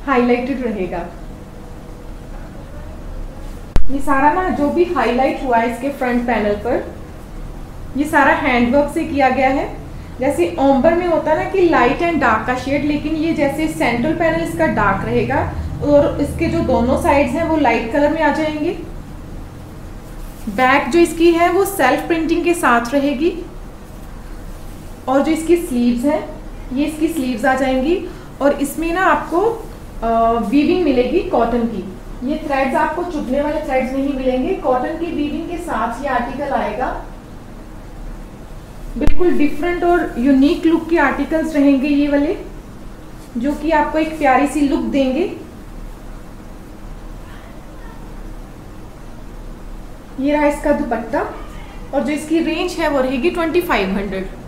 Highlighted रहेगा। ये सारा ना जो भी हाईलाइट हुआ है इसके फ्रंट पैनल पर, ये सारा हैंडवर्क से किया गया है। जैसे ओम्बर में होता है ना कि लाइट एंड डार्क का शेड, लेकिन ये जैसे सेंट्रल पैनल इसका डार्क रहेगा और इसके जो दोनों साइड्स हैं वो लाइट कलर में आ जाएंगे। बैक जो इसकी है वो सेल्फ प्रिंटिंग के साथ रहेगी और जो इसकी स्लीव्स हैं ये इसकी स्लीव्स आ जाएंगी और इसमें ना आपको वीविंग मिलेगी कॉटन की। ये थ्रेड्स आपको चुभने वाले थ्रेड्स नहीं मिलेंगे, कॉटन की वीविंग के साथ ये आर्टिकल आएगा। बिल्कुल डिफरेंट और यूनिक लुक के आर्टिकल्स रहेंगे ये वाले, जो कि आपको एक प्यारी सी लुक देंगे। ये रहा इसका दुपट्टा और जो इसकी रेंज है वो रहेगी 2500।